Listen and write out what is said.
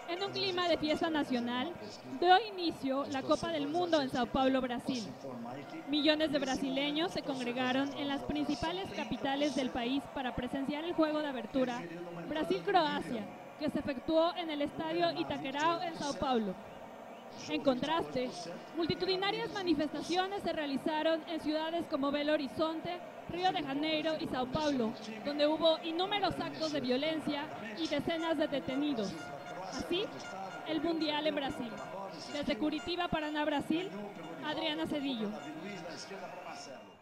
En un clima de fiesta nacional, dio inicio la Copa del Mundo en Sao Paulo, Brasil. Millones de brasileños se congregaron en las principales capitales del país para presenciar el juego de abertura Brasil-Croacia, que se efectuó en el estadio Itaquerão en Sao Paulo. En contraste, multitudinarias manifestaciones se realizaron en ciudades como Belo Horizonte, Río de Janeiro y Sao Paulo, donde hubo inúmeros actos de violencia y decenas de detenidos. Así, el Mundial en Brasil. Desde Curitiba, Paraná, Brasil, Adriana Cedillo.